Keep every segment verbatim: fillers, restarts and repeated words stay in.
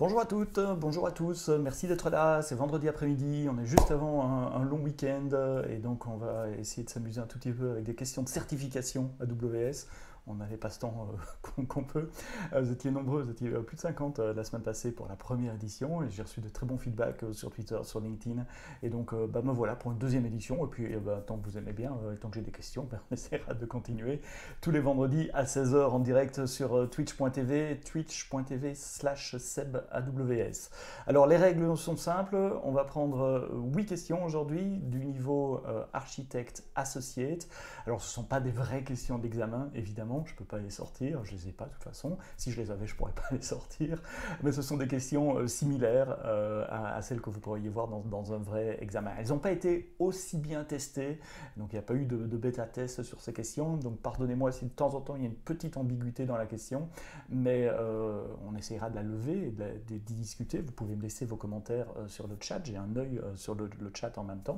Bonjour à toutes, bonjour à tous, merci d'être là, c'est vendredi après-midi, on est juste avant un, un long week-end et donc on va essayer de s'amuser un tout petit peu avec des questions de certification A W S. On n'avait pas ce temps euh, qu'on peut. Euh, vous étiez nombreux, vous étiez euh, plus de cinquante euh, la semaine passée pour la première édition et j'ai reçu de très bons feedbacks euh, sur Twitter, sur LinkedIn. Et donc euh, bah, me voilà pour une deuxième édition. Et puis bah, tant que vous aimez bien euh, et tant que j'ai des questions, bah, on essaiera de continuer tous les vendredis à seize heures en direct sur euh, twitch point t v, twitch point t v slash seb A W S. Alors les règles sont simples, on va prendre huit questions aujourd'hui du niveau euh, architecte associate. Alors ce ne sont pas des vraies questions d'examen, évidemment. Je ne peux pas les sortir, je ne les ai pas de toute façon. Si je les avais, je ne pourrais pas les sortir. Mais ce sont des questions euh, similaires euh, à, à celles que vous pourriez voir dans, dans un vrai examen. Elles n'ont pas été aussi bien testées, donc il n'y a pas eu de, de bêta-test sur ces questions. Donc pardonnez-moi si de temps en temps il y a une petite ambiguïté dans la question, mais euh, on essaiera de la lever et d'y discuter. Vous pouvez me laisser vos commentaires euh, sur le chat, j'ai un œil euh, sur le, le chat en même temps.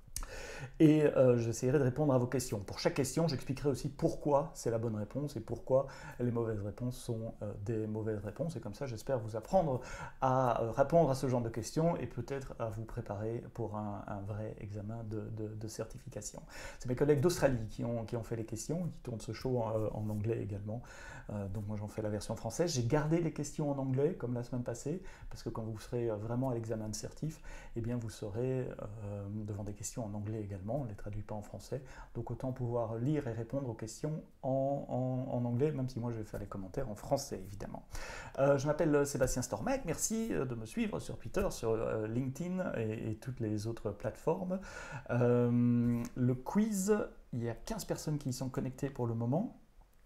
Et euh, j'essaierai de répondre à vos questions. Pour chaque question, j'expliquerai aussi pourquoi c'est la bonne réponse et pourquoi les mauvaises réponses sont euh, des mauvaises réponses. Et comme ça, j'espère vous apprendre à euh, répondre à ce genre de questions et peut-être à vous préparer pour un, un vrai examen de, de, de certification. C'est mes collègues d'Australie qui ont, qui ont fait les questions, qui tournent ce show en, en anglais également. Euh, donc moi, j'en fais la version française. J'ai gardé les questions en anglais, comme la semaine passée, parce que quand vous serez vraiment à l'examen de certif, eh bien, vous serez euh, devant des questions en anglais également, on ne les traduit pas en français, donc autant pouvoir lire et répondre aux questions en, en, en anglais, même si moi je vais faire les commentaires en français évidemment. Euh, je m'appelle Sébastien Stormec, merci de me suivre sur Twitter, sur euh, LinkedIn et, et toutes les autres plateformes. Euh, le quiz, il y a quinze personnes qui y sont connectées pour le moment,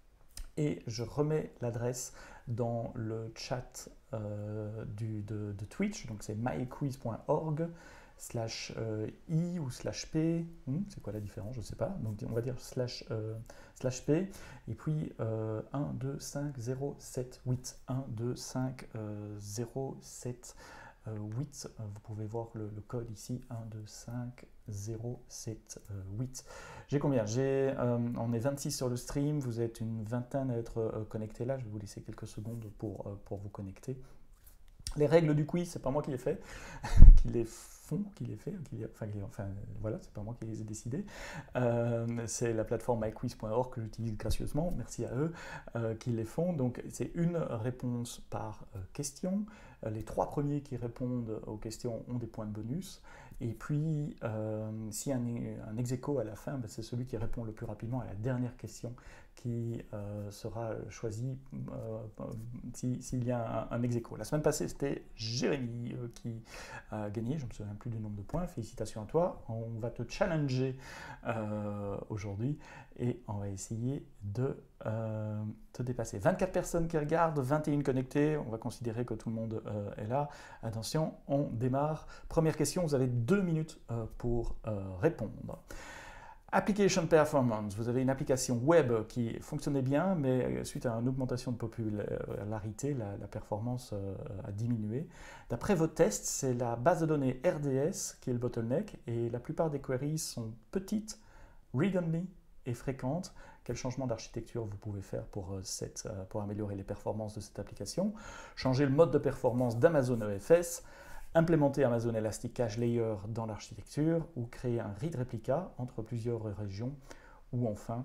et je remets l'adresse dans le chat euh, du, de, de Twitch, donc c'est myquiz point org slash euh, i ou slash p, hmm, c'est quoi la différence, je ne sais pas, donc on va dire slash, euh, slash p, et puis euh, un, deux, cinq, zéro, sept, huit, un, deux, cinq, zéro, sept, huit, vous pouvez voir le, le code ici, un, deux, cinq, zéro, sept, huit. J'ai combien? J'ai, euh, on est vingt-six sur le stream, vous êtes une vingtaine à être euh, connectés là, je vais vous laisser quelques secondes pour, euh, pour vous connecter. Les règles du quiz, c'est pas moi qui les fais, qui les font, qui les fait, qui les, enfin, qui, enfin voilà, c'est pas moi qui les ai décidés. Euh, c'est la plateforme myquiz point org que j'utilise gracieusement, merci à eux, euh, qui les font. Donc c'est une réponse par euh, question. Les trois premiers qui répondent aux questions ont des points de bonus. Et puis, euh, s'il y a un, un ex aequo à la fin, ben, c'est celui qui répond le plus rapidement à la dernière question qui euh, sera choisi euh, s'il si y a un, un ex aequo. La semaine passée, c'était Jérémy euh, qui a gagné, je ne me souviens plus du nombre de points, félicitations à toi. On va te challenger euh, aujourd'hui et on va essayer de euh, te dépasser. vingt-quatre personnes qui regardent, vingt et une connectées, on va considérer que tout le monde euh, est là. Attention, on démarre. Première question, vous avez deux minutes euh, pour euh, répondre. Application Performance, vous avez une application web qui fonctionnait bien, mais suite à une augmentation de popularité, la, la performance euh, a diminué. D'après vos tests, c'est la base de données R D S qui est le bottleneck, et la plupart des queries sont petites, read-only et fréquentes. Quel changement d'architecture vous pouvez faire pour, cette, pour améliorer les performances de cette application? Changer le mode de performance d'Amazon E F S, implémenter Amazon Elastic Cache Layer dans l'architecture, ou créer un read replica entre plusieurs régions, ou enfin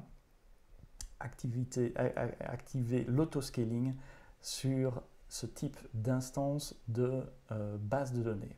activer l'autoscaling sur ce type d'instance de euh, base de données.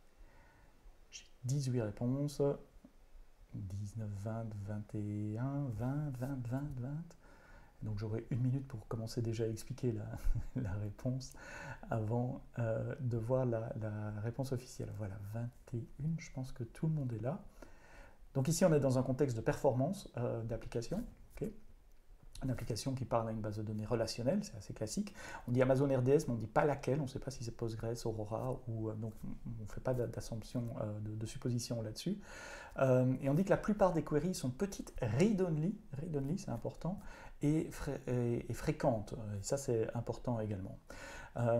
J'ai dix-huit réponses, dix-neuf, vingt, vingt et un, vingt, vingt, vingt, vingt. Donc j'aurai une minute pour commencer déjà à expliquer la, la réponse avant euh, de voir la, la réponse officielle. Voilà, vingt et un, je pense que tout le monde est là. Donc ici on est dans un contexte de performance euh, d'application. Okay. Une application qui parle à une base de données relationnelle, c'est assez classique. On dit Amazon R D S, mais on ne dit pas laquelle, on ne sait pas si c'est Postgres, Aurora, ou euh, donc on ne fait pas d'assumption, euh, de, de supposition là-dessus. Euh, et on dit que la plupart des queries sont petites, read-only, read-only c'est important, et, fré et, et fréquentes, et ça c'est important également. Euh,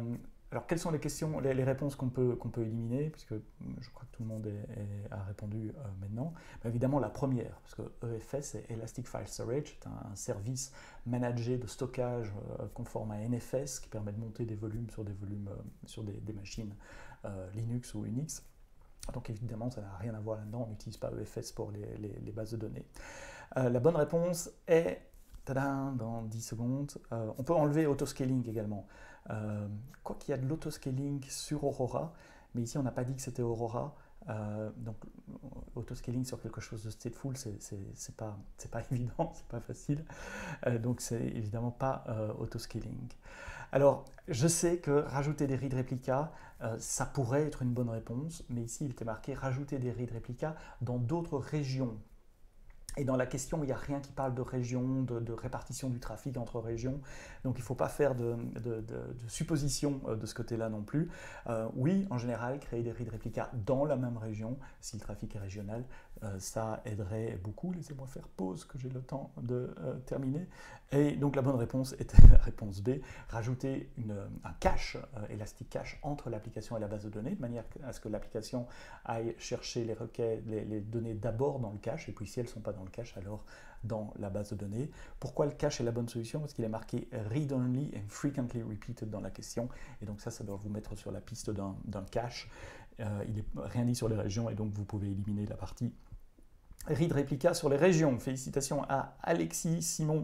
alors, quelles sont les questions, les, les réponses qu'on peut, qu'on peut éliminer, puisque je crois que tout le monde est, est, a répondu euh, maintenant. Mais évidemment, la première, parce que E F S, c'est Elastic File Storage, c'est un, un service managé de stockage euh, conforme à N F S qui permet de monter des volumes sur des volumes euh, sur des, des machines euh, Linux ou Unix. Donc évidemment, ça n'a rien à voir là-dedans, on n'utilise pas E F S pour les, les, les bases de données. Euh, la bonne réponse est, tadam, dans dix secondes, euh, on peut enlever autoscaling également. Euh, quoi qu'il y a de l'autoscaling sur Aurora, mais ici on n'a pas dit que c'était Aurora, euh, donc autoscaling sur quelque chose de stateful, c'est pas, pas évident, c'est pas facile, euh, donc c'est évidemment pas euh, autoscaling. Alors, je sais que rajouter des read replicas, euh, ça pourrait être une bonne réponse, mais ici il était marqué rajouter des read replicas dans d'autres régions. Et dans la question, il n'y a rien qui parle de région, de, de répartition du trafic entre régions. Donc il ne faut pas faire de, de, de, de suppositions de ce côté-là non plus. Euh, oui, en général, créer des read replicas dans la même région, si le trafic est régional, euh, ça aiderait beaucoup. Laissez-moi faire pause, que j'ai le temps de euh, terminer. Et donc la bonne réponse était la réponse B, rajouter une, un cache, euh, Elastic Cache, entre l'application et la base de données, de manière à ce que l'application aille chercher les requêtes, les, les données d'abord dans le cache, et puis si elles ne sont pas dans le cache, alors dans la base de données. Pourquoi le cache est la bonne solution? Parce qu'il est marqué read-only and frequently repeated dans la question, et donc ça, ça doit vous mettre sur la piste d'un cache. Euh, il n'est rien dit sur les régions, et donc vous pouvez éliminer la partie read replica sur les régions. Félicitations à Alexis, Simon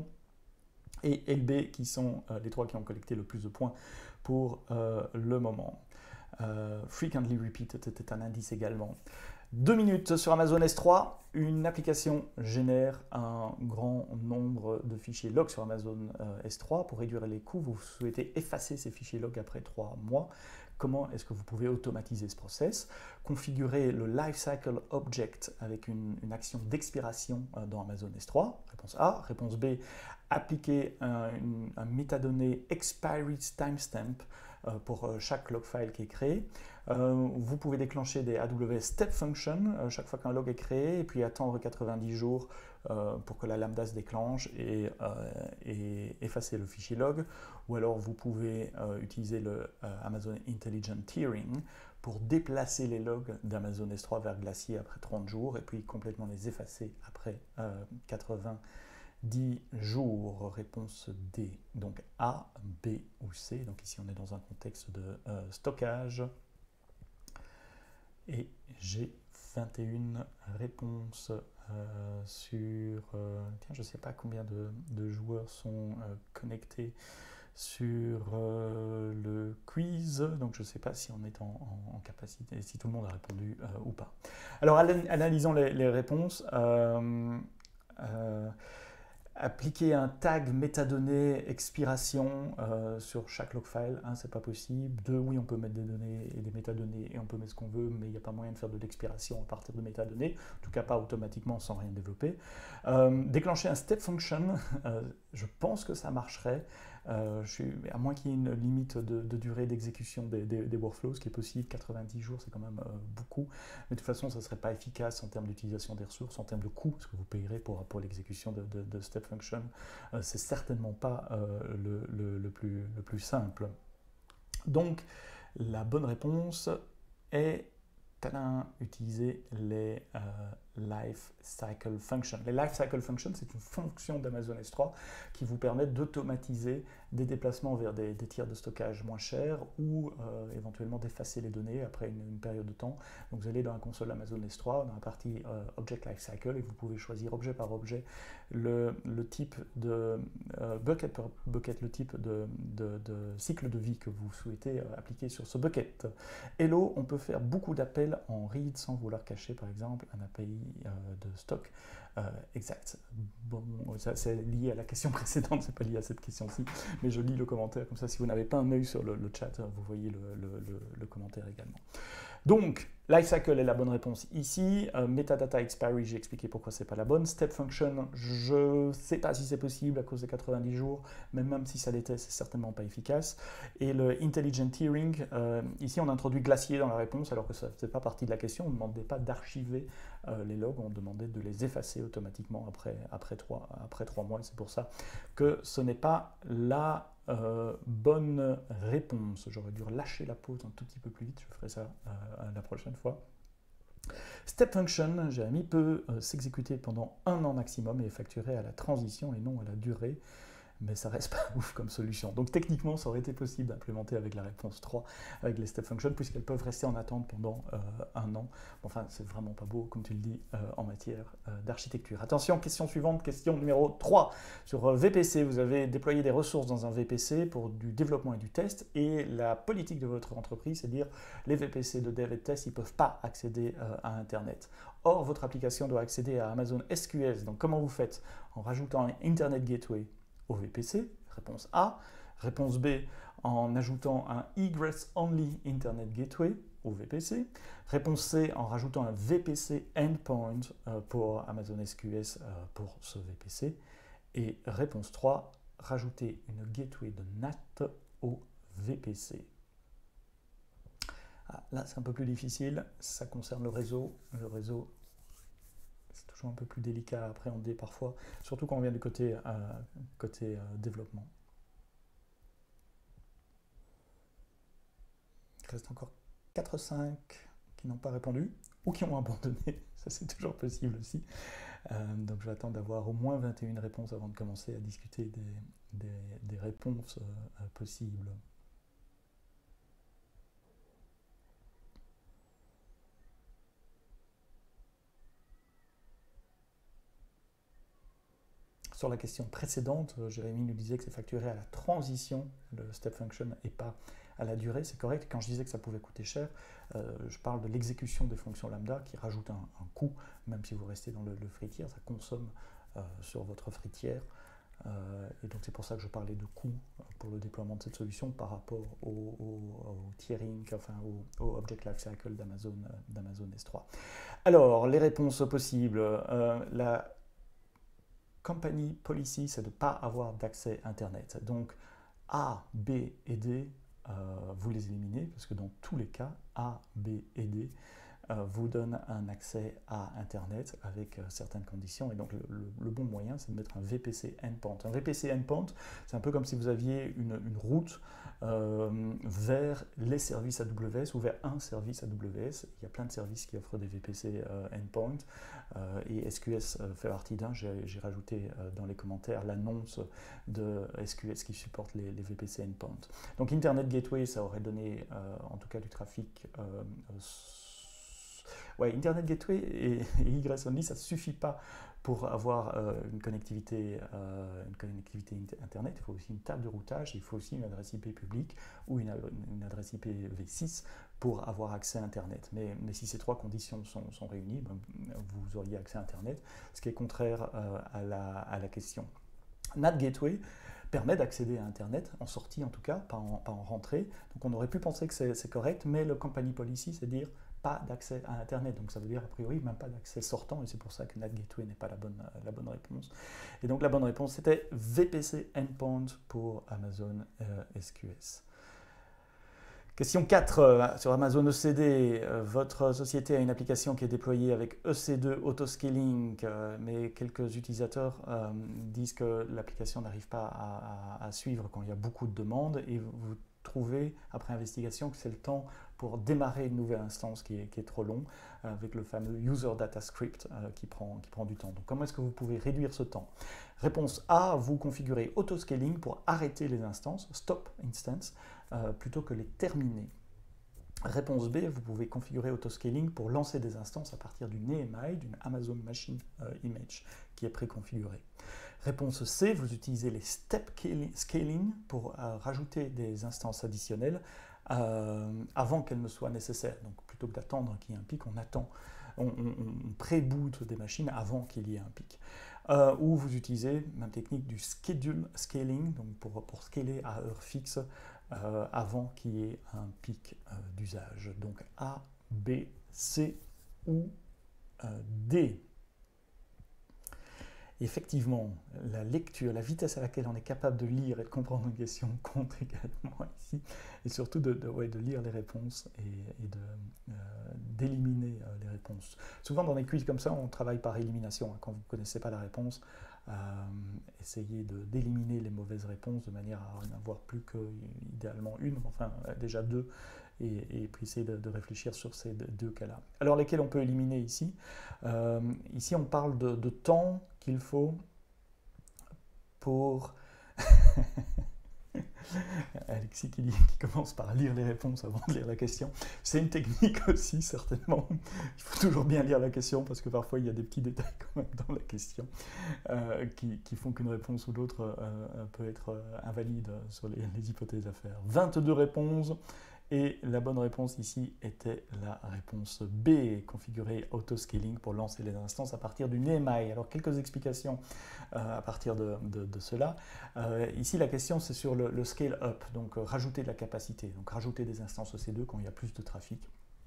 et L B, qui sont euh, les trois qui ont collecté le plus de points pour euh, le moment. Euh, frequently repeated était un indice également. Deux minutes sur Amazon S trois, une application génère un grand nombre de fichiers log sur Amazon euh, S trois. Pour réduire les coûts, vous souhaitez effacer ces fichiers log après trois mois. Comment est-ce que vous pouvez automatiser ce process? Configurer le Lifecycle Object avec une, une action d'expiration euh, dans Amazon S trois. Réponse A. Réponse B. Appliquer un, une, un métadonnées expiry timestamp euh, pour euh, chaque log file qui est créé. Euh, vous pouvez déclencher des A W S Step Function euh, chaque fois qu'un log est créé et puis attendre quatre-vingt-dix jours euh, pour que la lambda se déclenche et, euh, et effacer le fichier log. Ou alors vous pouvez euh, utiliser le euh, Amazon Intelligent Tiering pour déplacer les logs d'Amazon S trois vers Glacier après trente jours et puis complètement les effacer après euh, quatre-vingt-dix jours. Réponse D. Donc A, B ou C. Donc ici on est dans un contexte de euh, stockage. Et j'ai vingt et une réponses euh, sur... Euh, tiens, je ne sais pas combien de, de joueurs sont euh, connectés sur euh, le quiz, donc je ne sais pas si on est en, en, en capacité, si tout le monde a répondu euh, ou pas. Alors, analysons les, les réponses. Euh, euh, Appliquer un tag métadonnées expiration euh, sur chaque log file, un, c'est pas possible. Deux, oui, on peut mettre des données et des métadonnées et on peut mettre ce qu'on veut, mais il n'y a pas moyen de faire de l'expiration à partir de métadonnées, en tout cas pas automatiquement sans rien développer. Euh, déclencher un step function, euh, je pense que ça marcherait. Euh, je suis, à moins qu'il y ait une limite de, de durée d'exécution des, des, des workflows, ce qui est possible, quatre-vingt-dix jours, c'est quand même euh, beaucoup. Mais de toute façon, ça ne serait pas efficace en termes d'utilisation des ressources, en termes de coût, ce que vous payerez pour, pour l'exécution de, de, de step function. Euh, c'est certainement pas euh, le, le, le, plus, le plus simple. Donc, la bonne réponse est tadam, utiliser les euh, Life Cycle Functions. Les Life Cycle Functions, c'est une fonction d'Amazon S trois qui vous permet d'automatiser des déplacements vers des, des tiers de stockage moins chers ou euh, éventuellement d'effacer les données après une, une période de temps. Donc vous allez dans la console Amazon S trois, dans la partie euh, Object Lifecycle, et vous pouvez choisir objet par objet le, le type de euh, bucket par bucket, le type de, de, de cycle de vie que vous souhaitez euh, appliquer sur ce bucket. Hello, on peut faire beaucoup d'appels en read sans vouloir cacher par exemple un A P I euh, de stock euh, exact. Bon, ça c'est lié à la question précédente, c'est pas lié à cette question-ci, mais je lis le commentaire, comme ça si vous n'avez pas un œil sur le, le chat, vous voyez le, le, le, le commentaire également. Donc, Lifecycle est la bonne réponse ici. Euh, Metadata Expiry, j'ai expliqué pourquoi c'est pas la bonne. Step Function, je ne sais pas si c'est possible à cause des quatre-vingt-dix jours, mais même si ça l'était, c'est certainement pas efficace. Et le Intelligent Tiering, euh, ici on introduit Glacier dans la réponse, alors que ça ne faisait pas partie de la question. On ne demandait pas d'archiver euh, les logs, on demandait de les effacer automatiquement après, après, trois, après trois mois. C'est pour ça que ce n'est pas la euh, bonne réponse. J'aurais dû relâcher la pause un tout petit peu plus vite, je ferai ça euh, la prochaine fois. Step function, j'ai mis peut euh, s'exécuter pendant un an maximum et est facturé à la transition et non à la durée. Mais ça reste pas ouf comme solution. Donc techniquement, ça aurait été possible d'implémenter avec la réponse trois, avec les step functions, puisqu'elles peuvent rester en attente pendant euh, un an. Enfin, c'est vraiment pas beau, comme tu le dis, euh, en matière euh, d'architecture. Attention, question suivante, question numéro trois. Sur V P C, vous avez déployé des ressources dans un V P C pour du développement et du test, et la politique de votre entreprise, c'est de dire les V P C de dev et de test, ils ne peuvent pas accéder euh, à Internet. Or, votre application doit accéder à Amazon S Q S. Donc comment vous faites? En rajoutant un Internet Gateway au V P C, réponse A. Réponse B, en ajoutant un Egress Only Internet Gateway au V P C. Réponse C, en rajoutant un V P C Endpoint euh, pour Amazon S Q S euh, pour ce V P C. Et réponse trois, rajouter une gateway de N A T au V P C. Ah, là, c'est un peu plus difficile, ça concerne le réseau. Le réseau, c'est toujours un peu plus délicat à appréhender parfois, surtout quand on vient du côté, euh, côté euh, développement. Il reste encore quatre cinq qui n'ont pas répondu ou qui ont abandonné, ça c'est toujours possible aussi. Euh, donc je vais attendre d'avoir au moins vingt et une réponses avant de commencer à discuter des, des, des réponses euh, possibles. Sur la question précédente, Jérémy nous disait que c'est facturé à la transition, le step function, et pas à la durée. C'est correct. Quand je disais que ça pouvait coûter cher, euh, je parle de l'exécution des fonctions lambda qui rajoute un, un coût, même si vous restez dans le, le free tier, ça consomme euh, sur votre free tier. Euh, et donc c'est pour ça que je parlais de coût pour le déploiement de cette solution par rapport au, au, au tiering, enfin au, au Object Lifecycle d'Amazon d'Amazon S trois. Alors, les réponses possibles. Euh, la company policy, c'est de ne pas avoir d'accès Internet. Donc, A, B et D, euh, vous les éliminez, parce que dans tous les cas, A, B et D euh, vous donnent un accès à Internet avec euh, certaines conditions. Et donc, le, le, le bon moyen, c'est de mettre un V P C endpoint. Un V P C endpoint, c'est un peu comme si vous aviez une, une route euh, vers les services A W S ou vers un service A W S. Il y a plein de services qui offrent des V P C euh, endpoint euh, et S Q S euh, fait partie d'un. J'ai rajouté euh, dans les commentaires l'annonce de S Q S qui supporte les, les V P C endpoint. Donc Internet Gateway, ça aurait donné euh, en tout cas du trafic. Euh, ouais, Internet Gateway et, et Egress Only, ça ne suffit pas pour avoir euh, une, connectivité, euh, une connectivité Internet. Il faut aussi une table de routage, il faut aussi une adresse I P publique ou une, une adresse I P v six pour avoir accès à Internet. Mais, mais si ces trois conditions sont, sont réunies, ben, vous auriez accès à Internet, ce qui est contraire euh, à, la, à la question. N A T Gateway permet d'accéder à Internet, en sortie en tout cas, pas en, pas en rentrée. Donc on aurait pu penser que c'est correct, mais le company policy, c'est dire pas d'accès à Internet. Donc ça veut dire a priori même pas d'accès sortant, et c'est pour ça que N A T Gateway n'est pas la bonne, la bonne réponse. Et donc la bonne réponse, c'était V P C Endpoint pour Amazon euh, S Q S. Question quatre, euh, sur Amazon E C D, euh, votre société a une application qui est déployée avec E C deux Autoscaling, euh, mais quelques utilisateurs euh, disent que l'application n'arrive pas à, à, à suivre quand il y a beaucoup de demandes, et vous trouvez, après investigation, que c'est le temps pour démarrer une nouvelle instance qui est, qui est trop long, euh, avec le fameux User Data Script euh, qui, prend, qui prend du temps. Donc comment est-ce que vous pouvez réduire ce temps? Réponse A, vous configurez Autoscaling pour arrêter les instances, Stop Instance, euh, plutôt que les terminer. Réponse B, vous pouvez configurer Autoscaling pour lancer des instances à partir d'une A M I, d'une Amazon Machine euh, Image, qui est préconfigurée. Réponse C, vous utilisez les Step Scaling pour euh, rajouter des instances additionnelles euh, avant qu'elles ne soient nécessaires. Donc plutôt que d'attendre qu'il y ait un pic, on attend, on, on, on pré-boot des machines avant qu'il y ait un pic. Euh, ou vous utilisez même technique du Schedule Scaling, donc pour, pour scaler à heure fixe euh, avant qu'il y ait un pic euh, d'usage. Donc A, B, C ou euh, D. Effectivement, la lecture, la vitesse à laquelle on est capable de lire et de comprendre une question compte également ici, et surtout de, de, ouais, de lire les réponses et, et d'éliminer euh, euh, les réponses. Souvent dans des quiz comme ça, on travaille par élimination. Quand vous ne connaissez pas la réponse, euh, essayer d'éliminer les mauvaises réponses de manière à n'avoir plus que idéalement une, enfin déjà deux, et, et puis essayer de, de réfléchir sur ces deux cas-là. Alors lesquels on peut éliminer ici euh, Ici on parle de, de temps qu'il faut pour... Alexis qui, dit, qui commence par lire les réponses avant de lire la question. C'est une technique aussi, certainement. Il faut toujours bien lire la question parce que parfois il y a des petits détails quand même dans la question euh, qui, qui font qu'une réponse ou l'autre euh, peut être euh, invalide sur les, les hypothèses à faire. vingt-deux réponses. Et la bonne réponse ici était la réponse B, configurer autoscaling pour lancer les instances à partir d'une E M I. Alors quelques explications euh, à partir de, de, de cela. Euh, ici la question c'est sur le, le scale up, donc euh, rajouter de la capacité, donc rajouter des instances E C deux quand il y a plus de trafic.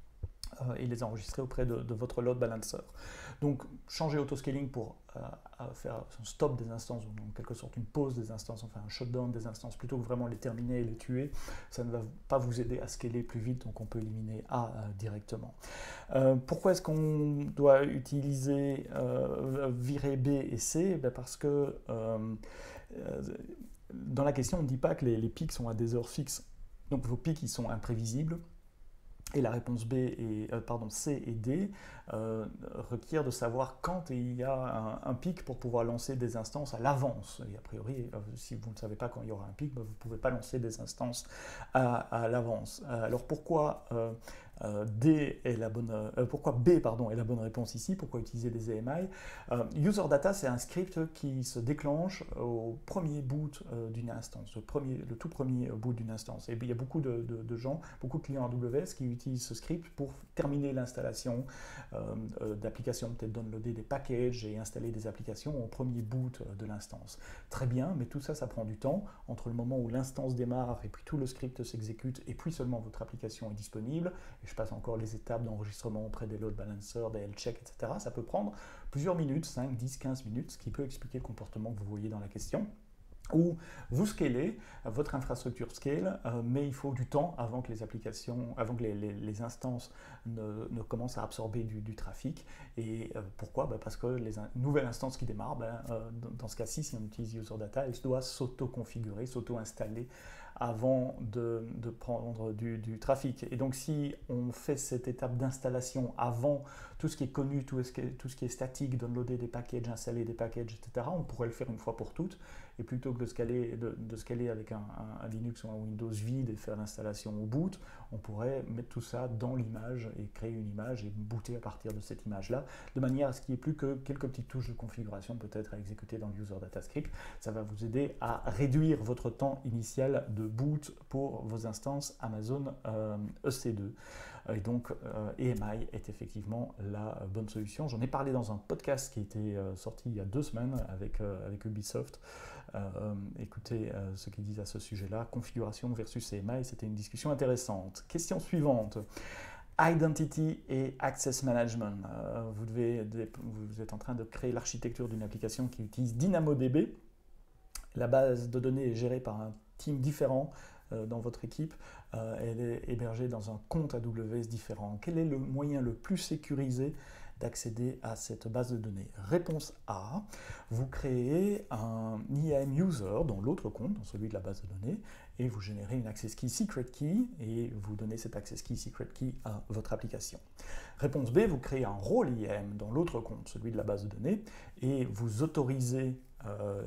Euh, et les enregistrer auprès de, de votre load balancer. Donc changer autoscaling pour euh, faire un stop des instances, ou en quelque sorte une pause des instances, enfin un shutdown des instances, plutôt que vraiment les terminer et les tuer, ça ne va pas vous aider à scaler plus vite, donc on peut éliminer A euh, directement. Euh, pourquoi est-ce qu'on doit utiliser euh, virer B et C? Ben parce que euh, euh, dans la question on ne dit pas que les, les pics sont à des heures fixes, donc vos pics ils sont imprévisibles. Et la réponse B et euh, pardon, C et D euh, requièrent de savoir quand il y a un, un pic pour pouvoir lancer des instances à l'avance. Et a priori, euh, si vous ne savez pas quand il y aura un pic, ben vous ne pouvez pas lancer des instances à, à l'avance. Euh, alors pourquoi euh, euh, D est la bonne, euh, pourquoi B pardon, est la bonne réponse ici? Pourquoi utiliser des E M I? euh, User data, c'est un script qui se déclenche au premier boot euh, d'une instance, le, premier, le tout premier boot d'une instance. Et il y a beaucoup de, de, de gens, beaucoup de clients A W S qui utilisent ce script pour terminer l'installation euh, euh, d'applications, peut-être downloader des packages et installer des applications au premier boot de l'instance. Très bien, mais tout ça, ça prend du temps entre le moment où l'instance démarre et puis tout le script s'exécute et puis seulement votre application est disponible. Et je passe encore les étapes d'enregistrement auprès des load balancers, des health checks, et cetera. Ça peut prendre plusieurs minutes, cinq, dix, quinze minutes, ce qui peut expliquer le comportement que vous voyez dans la question. Où vous scalez, votre infrastructure scale, euh, mais il faut du temps avant que les applications, avant que les, les, les instances ne, ne commencent à absorber du, du trafic. Et euh, pourquoi? Ben parce que les in nouvelles instances qui démarrent, ben, euh, dans, dans ce cas-ci, si on utilise User Data, elles doivent s'auto-configurer, s'auto-installer avant de, de prendre du, du trafic. Et donc si on fait cette étape d'installation avant tout ce qui est connu, tout ce qui est, tout ce qui est statique, downloader des packages, installer des packages, et cetera, on pourrait le faire une fois pour toutes. Et plutôt que de scaler, de, de scaler avec un, un, un Linux ou un Windows vide et faire l'installation au boot, on pourrait mettre tout ça dans l'image et créer une image et booter à partir de cette image-là, de manière à ce qu'il n'y ait plus que quelques petites touches de configuration peut-être à exécuter dans le User Data Script. Ça va vous aider à réduire votre temps initial de boot pour vos instances Amazon euh, E C deux. Et donc, euh, E M I est effectivement la bonne solution. J'en ai parlé dans un podcast qui a été euh, sorti il y a deux semaines avec, euh, avec Ubisoft. Euh, écoutez euh, ce qu'ils disent à ce sujet-là. Configuration versus E M I, c'était une discussion intéressante. Question suivante. Identity et Access Management. Euh, vous, devez, vous êtes en train de créer l'architecture d'une application qui utilise DynamoDB. La base de données est gérée par un team différent euh, dans votre équipe. Euh, elle est hébergée dans un compte A W S différent. Quel est le moyen le plus sécurisé d'accéder à cette base de données? Réponse A, vous créez un I A M user dans l'autre compte, dans celui de la base de données, et vous générez une access key secret key et vous donnez cette access key secret key à votre application. Réponse B, vous créez un rôle I A M dans l'autre compte, celui de la base de données, et vous autorisez euh,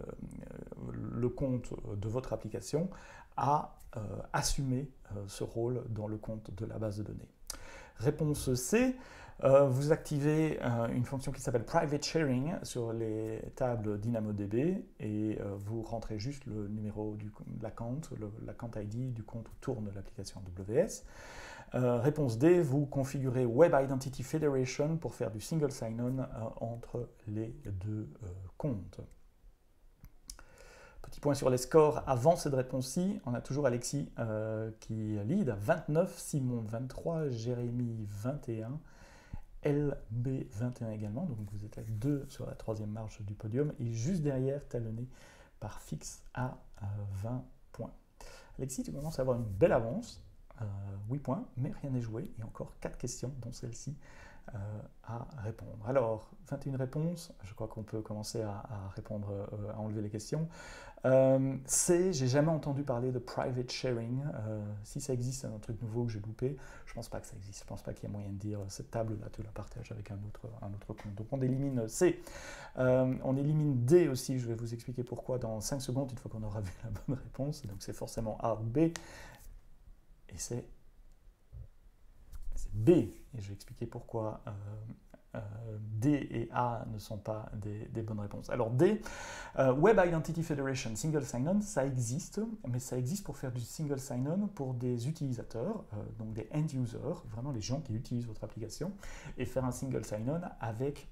le compte de votre application à euh, assumer euh, ce rôle dans le compte de la base de données. Réponse C, euh, vous activez euh, une fonction qui s'appelle Private Sharing sur les tables DynamoDB et euh, vous rentrez juste le numéro de l'account, l'account I D du compte où tourne l'application A W S. Euh, réponse D, vous configurez Web Identity Federation pour faire du single sign-on euh, entre les deux euh, comptes. Petit point sur les scores avant cette réponse-ci. On a toujours Alexis euh, qui lead à vingt-neuf, Simon vingt-trois, Jérémy vingt et un, L B vingt et un également. Donc vous êtes à deux sur la troisième marche du podium et juste derrière, talonné par Fix à euh, vingt points. Alexis, tu commences à avoir une belle avance. Euh, huit points, mais rien n'est joué. Et encore quatre questions, dont celle-ci euh, à répondre. Alors, vingt et une réponses, je crois qu'on peut commencer à, à répondre, euh, à enlever les questions. Euh, C, j'ai jamais entendu parler de private sharing. Euh, si ça existe, c'est un truc nouveau que j'ai loupé. Je pense pas que ça existe. Je pense pas qu'il y ait moyen de dire cette table-là, tu la partages avec un autre, un autre compte. Donc on élimine C. Euh, on élimine D aussi. Je vais vous expliquer pourquoi dans cinq secondes, une fois qu'on aura vu la bonne réponse. Donc c'est forcément A ou B. Et c'est B. Et je vais expliquer pourquoi. Euh, Euh, D et A ne sont pas des, des bonnes réponses. Alors D, euh, Web Identity Federation Single Sign-On, ça existe, mais ça existe pour faire du Single Sign-On pour des utilisateurs, euh, donc des end-users, vraiment les gens qui utilisent votre application, et faire un Single Sign-On avec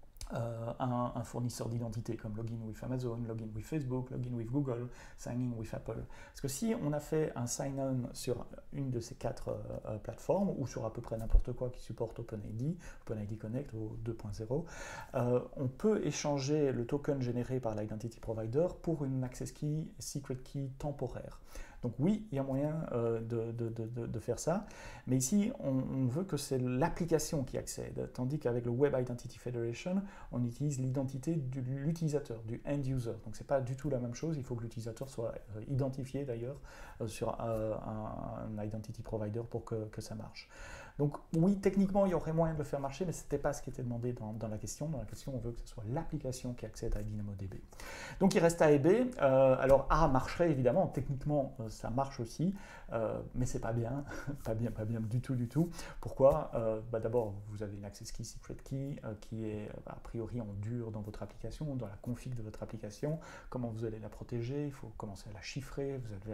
Euh, un, un fournisseur d'identité comme Login with Amazon, Login with Facebook, Login with Google, Signing with Apple. Parce que si on a fait un sign-on sur une de ces quatre euh, plateformes, ou sur à peu près n'importe quoi qui supporte OpenID, OpenID Connect au deux point zéro, euh, on peut échanger le token généré par l'identity provider pour une access key, secret key temporaire. Donc oui, il y a moyen euh, de, de, de, de faire ça, mais ici, on, on veut que c'est l'application qui accède, tandis qu'avec le Web Identity Federation, on utilise l'identité de l'utilisateur, du end-user. Donc c'est pas du tout la même chose, il faut que l'utilisateur soit euh, identifié d'ailleurs euh, sur euh, un, un identity provider pour que, que ça marche. Donc oui, techniquement, il y aurait moyen de le faire marcher, mais ce n'était pas ce qui était demandé dans, dans la question. Dans la question, on veut que ce soit l'application qui accède à DynamoDB. Donc il reste A et B. Euh, alors A marcherait évidemment, techniquement euh, ça marche aussi, euh, mais c'est pas bien, pas bien, pas bien du tout, du tout. Pourquoi euh, bah, D'abord, vous avez une access key, secret key, euh, qui est bah, a priori en dur dans votre application, dans la config de votre application. Comment vous allez la protéger? Il faut commencer à la chiffrer, vous allez,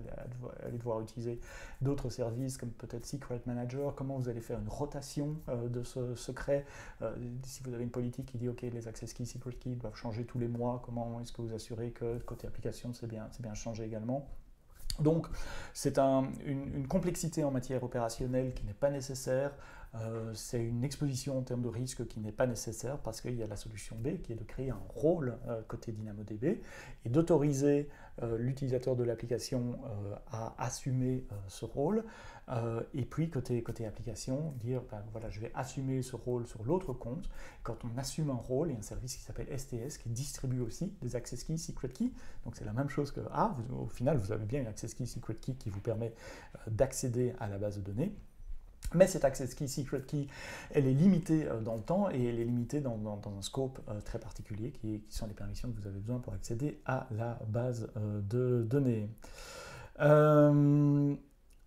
allez devoir utiliser d'autres services comme peut-être Secret Manager. Comment vous allez faire une rotation euh, de ce secret? euh, Si vous avez une politique qui dit ok, les access keys, secret keys doivent changer tous les mois, comment est-ce que vous assurez que côté application c'est bien, c'est bien changé également? Donc c'est un, une, une complexité en matière opérationnelle qui n'est pas nécessaire, euh, c'est une exposition en termes de risque qui n'est pas nécessaire parce qu'il y a la solution B qui est de créer un rôle euh, côté DynamoDB et d'autoriser euh, l'utilisateur de l'application euh, à assumer euh, ce rôle euh, et puis côté, côté application dire ben, voilà, je vais assumer ce rôle sur l'autre compte. Quand on assume un rôle, il y a un service qui s'appelle S T S qui distribue aussi des access keys, secret keys, donc c'est la même chose que A, vous, au final vous avez bien une access key, secret key qui vous permet euh, d'accéder à la base de données. Mais cette access key, secret key, elle est limitée dans le temps et elle est limitée dans, dans, dans un scope euh, très particulier qui, qui sont les permissions que vous avez besoin pour accéder à la base euh, de données. Euh...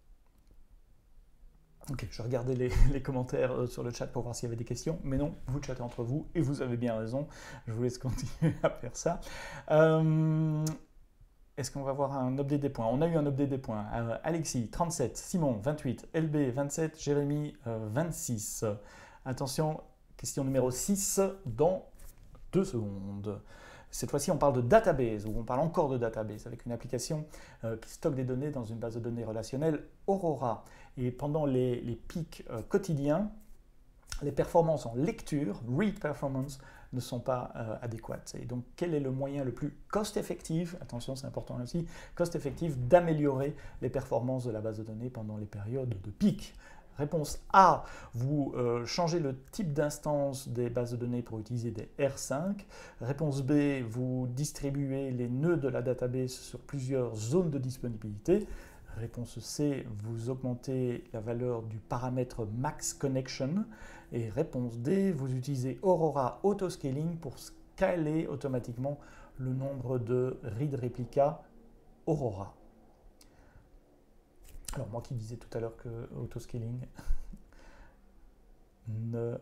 Ok, je regardais les, les commentaires sur le chat pour voir s'il y avait des questions, mais non, vous chattez entre vous et vous avez bien raison. Je vous laisse continuer à faire ça. Euh... Est-ce qu'on va voir un update des points? On a eu un update des points. Euh, Alexis, trente-sept, Simon, vingt-huit, L B, vingt-sept, Jérémy, euh, vingt-six. Attention, question numéro six dans deux secondes. Cette fois-ci, on parle de database, ou on parle encore de database, avec une application euh, qui stocke des données dans une base de données relationnelle Aurora. Et pendant les, les pics euh, quotidiens, les performances en lecture, read performance, ne sont pas euh, adéquates. Et donc, quel est le moyen le plus cost-effectif, attention, c'est important aussi, cost-effectif d'améliorer les performances de la base de données pendant les périodes de pic? Réponse A, vous euh, changez le type d'instance des bases de données pour utiliser des R cinq. Réponse B, vous distribuez les nœuds de la database sur plusieurs zones de disponibilité. Réponse C, vous augmentez la valeur du paramètre max connection. Et réponse D, vous utilisez Aurora Autoscaling pour scaler automatiquement le nombre de read replica Aurora. Alors moi qui disais tout à l'heure que Autoscaling ne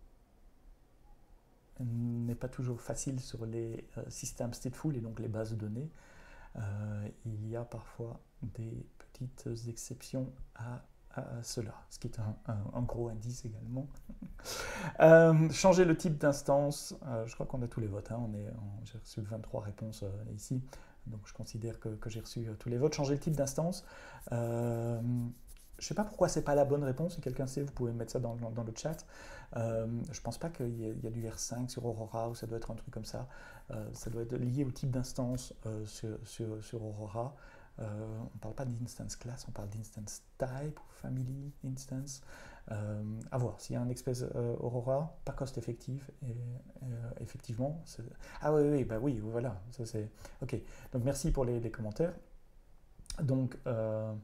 n'est pas toujours facile sur les euh, systèmes stateful et donc les bases de données, euh, il y a parfois des petites exceptions à à cela, ce qui est un, un, un gros indice également. euh, changer le type d'instance, euh, je crois qu'on a tous les votes, hein, on est, on, j'ai reçu vingt-trois réponses euh, ici, donc je considère que, que j'ai reçu euh, tous les votes. Changer le type d'instance, euh, je ne sais pas pourquoi ce n'est pas la bonne réponse, si quelqu'un sait, vous pouvez mettre ça dans, dans, dans le chat. Euh, je ne pense pas qu'il y, y a du R cinq sur Aurora, ou ça doit être un truc comme ça. Euh, ça doit être lié au type d'instance euh, sur, sur, sur Aurora. Euh, on ne parle pas d'instance class, on parle d'instance type ou family instance. Euh, à voir, s'il y a un Express euh, Aurora, pas cost effective, et, euh, effectivement. Ah oui, oui, bah oui, voilà, ça c'est... Ok, donc merci pour les, les commentaires. Donc, euh,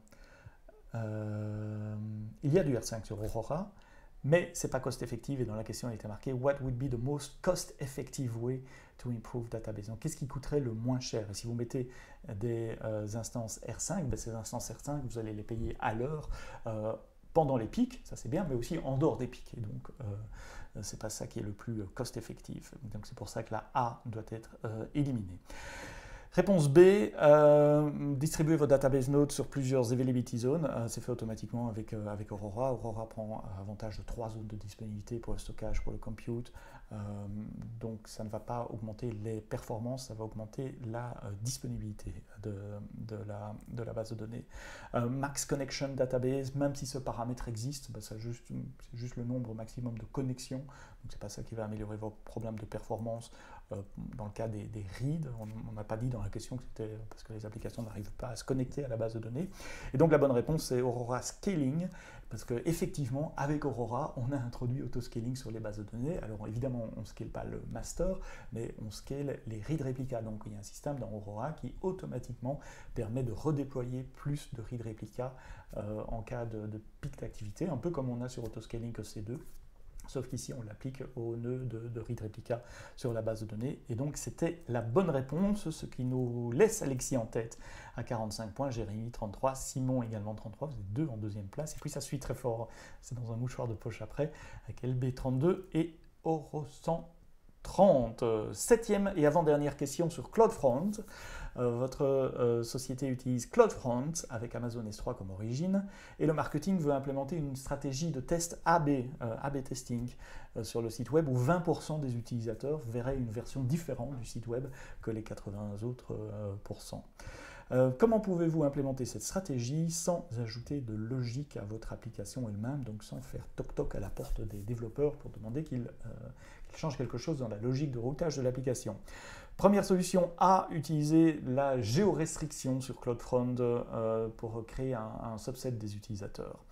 euh, il y a du R cinq sur Aurora, mais c'est pas cost effective, et dans la question il était marqué What would be the most cost effective way to improve database? Donc qu'est-ce qui coûterait le moins cher? Et si vous mettez des euh, instances R cinq, ben, ces instances R cinq, vous allez les payer à l'heure euh, pendant les pics, ça c'est bien, mais aussi en dehors des pics. Et donc euh, c'est pas ça qui est le plus cost effective. Donc c'est pour ça que la A doit être euh, éliminée. Réponse B, euh, distribuer vos database nodes sur plusieurs availability zones. Euh, c'est fait automatiquement avec, euh, avec Aurora. Aurora prend avantage de trois zones de disponibilité pour le stockage, pour le compute. Euh, donc ça ne va pas augmenter les performances, ça va augmenter la euh, disponibilité de, de, la, de la base de données. Euh, max connection database, même si ce paramètre existe, ben, c'est juste, juste le nombre maximum de connexions. Donc c'est pas ça qui va améliorer vos problèmes de performance. Euh, dans le cas des, des reads, on n'a pas dit dans la question que c'était parce que les applications n'arrivent pas à se connecter à la base de données. Et donc la bonne réponse c'est Aurora Scaling, parce qu'effectivement avec Aurora on a introduit autoscaling sur les bases de données. Alors évidemment on ne scale pas le master, mais on scale les read réplicas. Donc il y a un système dans Aurora qui automatiquement permet de redéployer plus de read réplicas euh, en cas de, de pic d'activité, un peu comme on a sur autoscaling E C deux. Sauf qu'ici, on l'applique au nœud de, de read replica sur la base de données. Et donc, c'était la bonne réponse, ce qui nous laisse Alexis en tête à quarante-cinq points, Jérémy trente-trois, Simon également trente-trois, vous êtes deux en deuxième place. Et puis, ça suit très fort, c'est dans un mouchoir de poche après, avec L B trente-deux et Oro cent trente. Septième et avant-dernière question sur CloudFront. Euh, votre euh, société utilise CloudFront avec Amazon S trois comme origine et le marketing veut implémenter une stratégie de test A B, euh, A B testing euh, sur le site web où vingt pour cent des utilisateurs verraient une version différente du site web que les quatre-vingts autres euh, pourcents. Euh, comment pouvez-vous implémenter cette stratégie sans ajouter de logique à votre application elle-même, donc sans faire toc-toc à la porte des développeurs pour demander qu'ils euh, qu'ils changent quelque chose dans la logique de routage de l'application? Première solution A, utiliser la géorestriction sur CloudFront euh, pour créer un, un subset des utilisateurs.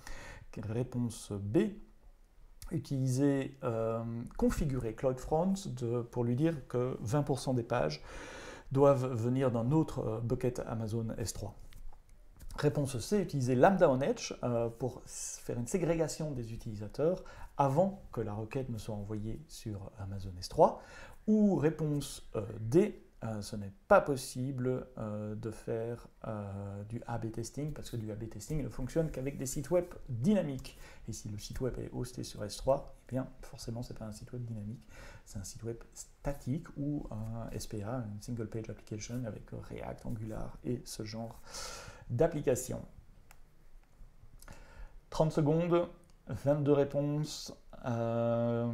Réponse B, utiliser, euh, configurer CloudFront de, pour lui dire que vingt pour cent des pages doivent venir d'un autre bucket Amazon S trois. Réponse C, utiliser Lambda on Edge euh, pour faire une ségrégation des utilisateurs avant que la requête ne soit envoyée sur Amazon S trois. Ou réponse euh, D, euh, ce n'est pas possible euh, de faire euh, du A B testing parce que du A B testing ne fonctionne qu'avec des sites web dynamiques. Et si le site web est hosté sur S trois, eh bien forcément ce n'est pas un site web dynamique, c'est un site web statique ou un S P A, une single page application avec React, Angular et ce genre d'application. trente secondes, vingt-deux réponses. Euh,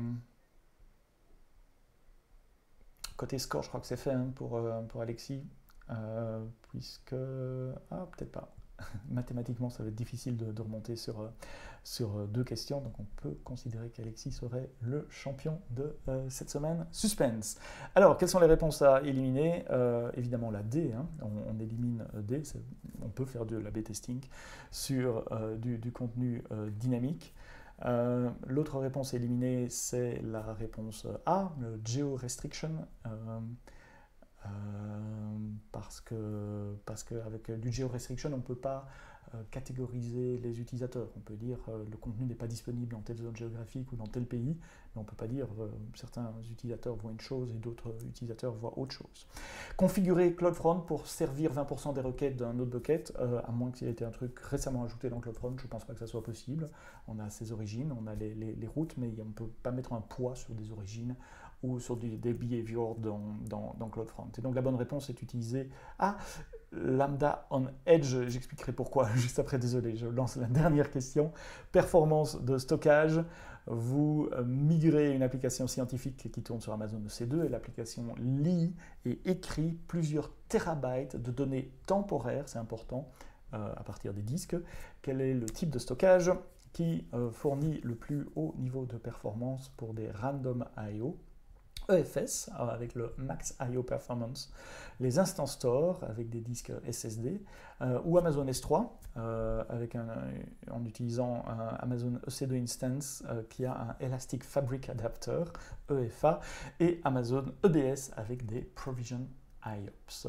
Côté score, je crois que c'est fait hein, pour, euh, pour Alexis, euh, puisque... Ah, peut-être pas. Mathématiquement, ça va être difficile de, de remonter sur, euh, sur deux questions, donc on peut considérer qu'Alexis serait le champion de euh, cette semaine. Suspense. Alors, quelles sont les réponses à éliminer? euh, Évidemment, la D, hein, on, on élimine D, on peut faire de l'A B testing sur euh, du, du contenu euh, dynamique. Euh, L'autre réponse éliminée, c'est la réponse A, le geo-restriction, euh, euh, parce que parce qu'avec du geo-restriction, on ne peut pas euh, catégoriser les utilisateurs. On peut dire euh, le contenu n'est pas disponible dans telle zone géographique ou dans tel pays, mais on ne peut pas dire euh, certains utilisateurs voient une chose et d'autres utilisateurs voient autre chose. Configurer CloudFront pour servir vingt pour cent des requêtes d'un autre bucket, euh, à moins que s'il y ait été un truc récemment ajouté dans CloudFront, je ne pense pas que ça soit possible. On a ses origines, on a les, les, les routes, mais on ne peut pas mettre un poids sur des origines ou sur des, des behaviors dans, dans, dans CloudFront. Et donc la bonne réponse est utiliser ah, Lambda on Edge, j'expliquerai pourquoi juste après, désolé, je lance la dernière question. Performance de stockage, vous migrez une application scientifique qui tourne sur Amazon E C deux et l'application lit et écrit plusieurs terabytes de données temporaires, c'est important, euh, à partir des disques. Quel est le type de stockage qui euh, fournit le plus haut niveau de performance pour des random I O? E F S avec le Max I O Performance, les Instant Store avec des disques S S D, euh, ou Amazon S trois euh, avec un, en utilisant un Amazon E C deux Instance euh, qui a un Elastic Fabric Adapter, E F A, et Amazon E B S avec des Provision I O P S.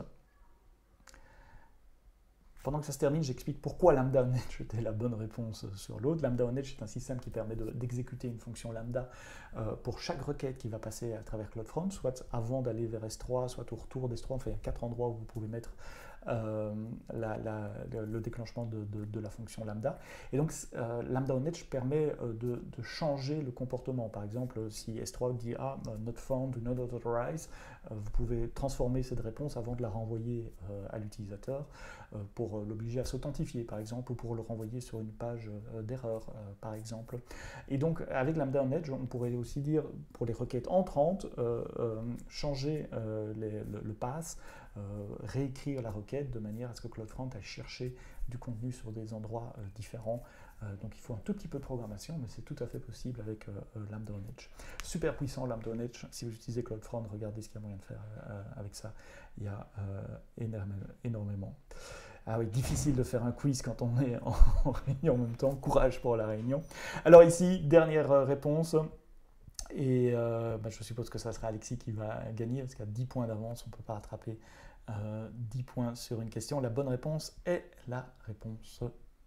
Pendant que ça se termine, j'explique pourquoi Lambda on Edge était la bonne réponse sur l'autre. Lambda on Edge est un système qui permet d'exécuter de, une fonction lambda euh, pour chaque requête qui va passer à travers CloudFront, soit avant d'aller vers S trois, soit au retour d'S trois. Enfin, il y a quatre endroits où vous pouvez mettre euh, la, la, le déclenchement de, de, de la fonction lambda. Et donc, euh, Lambda on Edge permet euh, de, de changer le comportement. Par exemple, si S trois dit « Ah, not found » ou « not authorized », euh, vous pouvez transformer cette réponse avant de la renvoyer euh, à l'utilisateur euh, pour l'obliger à s'authentifier, par exemple, ou pour le renvoyer sur une page euh, d'erreur, euh, par exemple. Et donc, avec Lambda on Edge, on pourrait aussi dire, pour les requêtes entrantes, euh, euh, changer euh, les, le, le pass, euh, réécrire la requête de manière à ce que CloudFront aille chercher du contenu sur des endroits euh, différents. Euh, donc, il faut un tout petit peu de programmation, mais c'est tout à fait possible avec euh, Lambda on Edge. Super puissant, Lambda on Edge. Si vous utilisez CloudFront, regardez ce qu'il y a moyen de faire euh, avec ça. Il y a euh, énormément. Ah oui, difficile de faire un quiz quand on est en, en réunion en même temps. Courage pour la réunion. Alors ici, dernière réponse. Et euh, bah, je suppose que ça sera Alexis qui va gagner, parce qu'à dix points d'avance, on ne peut pas rattraper euh, dix points sur une question. La bonne réponse est la réponse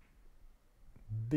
B.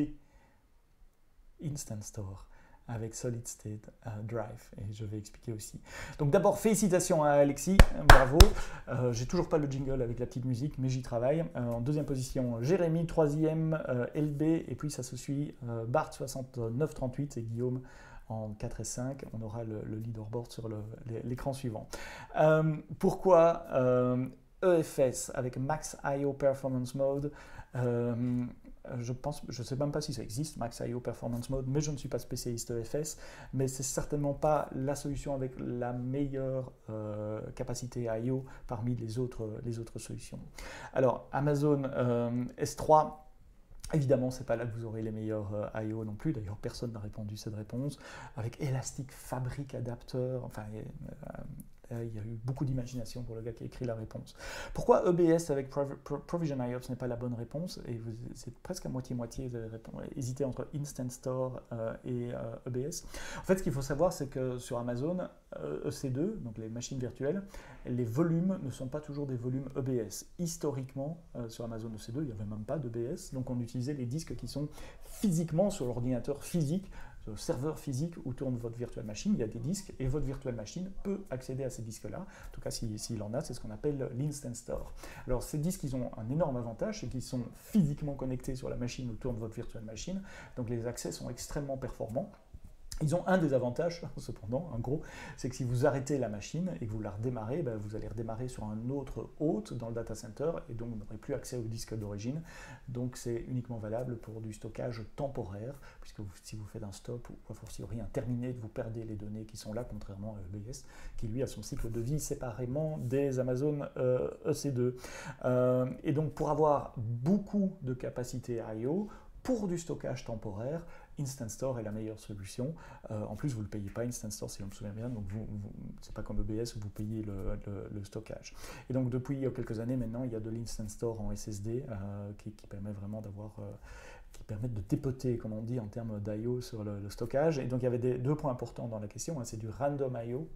Instant Store avec Solid State uh, Drive, et je vais expliquer aussi. Donc d'abord, félicitations à Alexis, bravo. Euh, j'ai toujours pas le jingle avec la petite musique, mais j'y travaille. Euh, en deuxième position, Jérémy, troisième, euh, L B, et puis ça se suit euh, Bart soixante-neuf trente-huit et Guillaume en quatre et cinq. On aura le, le leaderboard sur l'écran suivant. Euh, pourquoi euh, E F S avec Max I O Performance Mode? euh, Je pense, je ne sais même pas si ça existe, Max I O Performance Mode, mais je ne suis pas spécialiste E F S, mais c'est certainement pas la solution avec la meilleure euh, capacité I O parmi les autres, les autres solutions. Alors, Amazon euh, S trois, évidemment, ce n'est pas là que vous aurez les meilleurs euh, I O non plus, d'ailleurs personne n'a répondu cette réponse, avec Elastic Fabric Adapter, enfin... Euh, il y a eu beaucoup d'imagination pour le gars qui a écrit la réponse. Pourquoi E B S avec Provision I O P S n'est pas la bonne réponse? Et vous êtes presque à moitié-moitié de répondre, hésiter entre Instant Store euh, et euh, E B S. En fait, ce qu'il faut savoir, c'est que sur Amazon, euh, E C deux, donc les machines virtuelles, les volumes ne sont pas toujours des volumes E B S. Historiquement, euh, sur Amazon E C deux, il n'y avait même pas d'E B S, donc on utilisait les disques qui sont physiquement sur l'ordinateur physique, sur le serveur physique où tourne votre virtual machine. Il y a des disques et votre virtual machine peut accéder à ces disques-là. En tout cas, s'il si, si en a, c'est ce qu'on appelle l'Instant Store. Alors, ces disques, ils ont un énorme avantage, c'est qu'ils sont physiquement connectés sur la machine où tourne votre virtual machine. Donc, les accès sont extrêmement performants. Ils ont un désavantage, cependant, en gros, c'est que si vous arrêtez la machine et que vous la redémarrez, ben vous allez redémarrer sur un autre hôte dans le data center et donc vous n'aurez plus accès au disque d'origine. Donc c'est uniquement valable pour du stockage temporaire, puisque vous, si vous faites un stop ou a fortiori un terminé, vous perdez les données qui sont là, contrairement à E B S, qui lui a son cycle de vie séparément des Amazon euh, E C deux. Euh, et donc pour avoir beaucoup de capacité I O, pour du stockage temporaire, Instant Store est la meilleure solution. Euh, en plus, vous ne le payez pas, Instant Store, si on me souvient bien, donc vous, vous, c'est pas comme E B S où vous payez le, le, le stockage. Et donc, depuis quelques années maintenant, il y a de l'Instant Store en S S D euh, qui, qui permet vraiment d'avoir... Euh, qui permettent de dépoter, comme on dit, en termes d'I O sur le, le stockage. Et donc, il y avait des, deux points importants dans la question, hein, c'est du random I O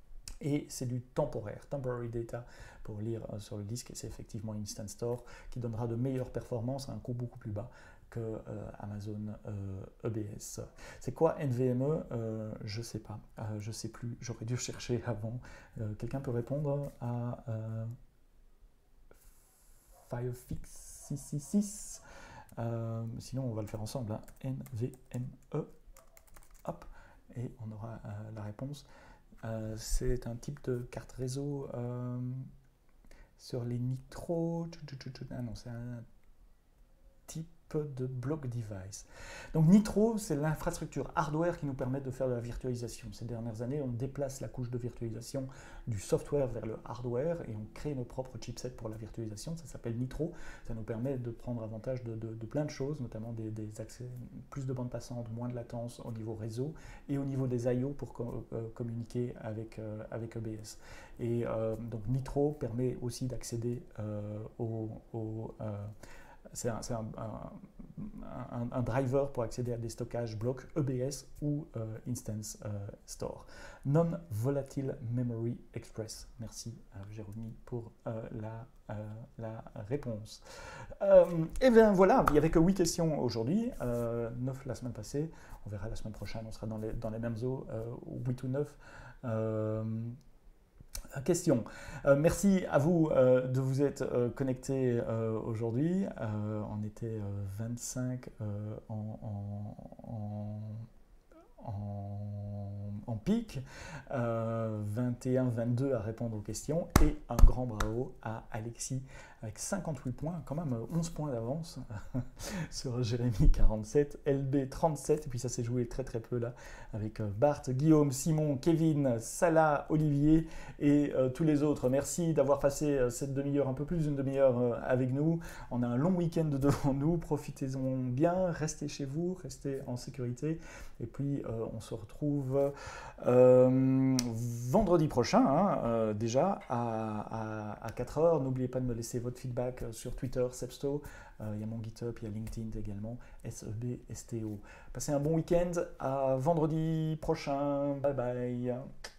et c'est du temporaire, temporary data, pour lire euh, sur le disque, et c'est effectivement Instant Store qui donnera de meilleures performances à un coût beaucoup plus bas que euh, Amazon euh, E B S. C'est quoi N V M E? euh, Je ne sais pas, euh, je ne sais plus, j'aurais dû chercher avant. Euh, Quelqu'un peut répondre à euh, Firefix six six six? euh, Sinon, on va le faire ensemble, hein. N V M E, hop, et on aura euh, la réponse. Euh, c'est un type de carte réseau euh, sur les nitros. Ah non, c'est un type type de block device. Donc Nitro, c'est l'infrastructure hardware qui nous permet de faire de la virtualisation. Ces dernières années, on déplace la couche de virtualisation du software vers le hardware et on crée nos propres chipsets pour la virtualisation. Ça s'appelle Nitro. Ça nous permet de prendre avantage de, de, de plein de choses, notamment des, des accès, plus de bandes passantes, moins de latence au niveau réseau et au niveau des I O pour co euh, communiquer avec, euh, avec E B S. Et euh, donc Nitro permet aussi d'accéder euh, au, au euh, c'est un, un, un, un driver pour accéder à des stockages blocs E B S ou euh, Instance euh, Store. Non-Volatile Memory Express. Merci à Jérôme pour euh, la, euh, la réponse. Euh, et bien voilà, il n'y avait que huit questions aujourd'hui, euh, neuf la semaine passée. On verra la semaine prochaine, on sera dans les, dans les mêmes eaux, euh, huit ou neuf. Euh, Question. Euh, merci à vous euh, de vous être euh, connectés euh, aujourd'hui. Euh, on était euh, vingt-cinq euh, en, en, en, en, en pic, euh, vingt et un, vingt-deux à répondre aux questions et un grand bravo à Alexis avec cinquante-huit points, quand même onze points d'avance sur Jérémy quarante-sept, L B trente-sept, et puis ça s'est joué très très peu là avec Bart, Guillaume, Simon, Kevin, Salah, Olivier et euh, tous les autres. Merci d'avoir passé euh, cette demi-heure, un peu plus d'une demi-heure euh, avec nous. On a un long week-end devant nous, profitez-en bien, restez chez vous, restez en sécurité et puis euh, on se retrouve euh, vendredi prochain, hein, euh, déjà à, à, à quatre heures. N'oubliez pas de me laisser votre feedback sur Twitter, Sepsto. Euh, il y a mon GitHub, il y a LinkedIn également, S E B S T O. Passez un bon week-end. À vendredi prochain. Bye bye.